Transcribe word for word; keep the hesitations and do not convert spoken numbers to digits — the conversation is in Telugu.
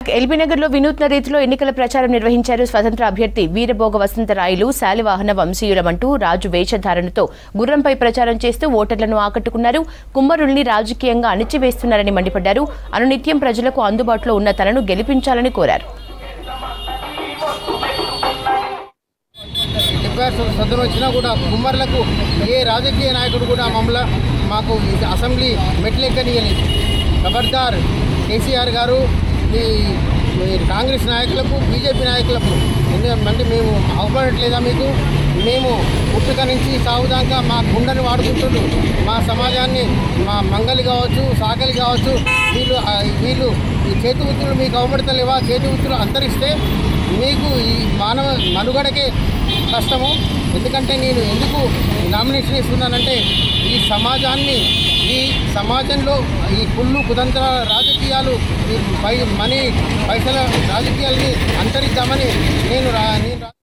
ఎల్బీ నగర్లో వినూత్న రీతిలో ఎన్నికల ప్రచారం నిర్వహించారు. స్వతంత్ర అభ్యర్థి వీరభోగ వసంతరాయలు శాలివాహన వంశీయులమంటూ రాజు వేషధారణతో గుర్రంపై ప్రచారం చేస్తూ ఓటర్లను ఆకట్టుకున్నారు. కుమ్మరుల్ని రాజకీయంగా అణిచివేస్తున్నారని మండిపడ్డారు. అనునిత్యం ప్రజలకు అందుబాటులో ఉన్న తనను గెలిపించాలని కోరారు. సదనం వచ్చినా కూడా కుమ్మర్లకు ఏ రాజకీయ నాయకుడు కూడా మమ్మల్ని మాకు అసెంబ్లీ మెట్లెక్కనియలేదు. ఖబర్దార్ కేసీఆర్ గారు ఈ కాంగ్రెస్ నాయకులకు బీజేపీ నాయకులకు ఎందుకంటే మేము అవపడట్లేదా మీకు? మేము పుట్టుక నుంచి సాగుదాకా మా గుండెని వాడుకుంటున్నారు. మా సమాజాన్ని మా మంగలి కావచ్చు, సాగలి కావచ్చు, వీళ్ళు వీళ్ళు ఈ చేతి వృత్తులు మీకు అవపడతలేవా? చేతి వృత్తులు అంతరిస్తే మీకు ఈ మానవ మనుగడకే కష్టము. ఎందుకంటే నేను ఎందుకు నామినేషన్ ఇస్తున్నానంటే ఈ సమాజాన్ని ఈ సమాజంలో ఈ కుళ్ళు కుతంత్ర రాజకీయాలు ఈ పై మనీ పైసల రాజకీయాలని అంతరిద్దామని నేను నేను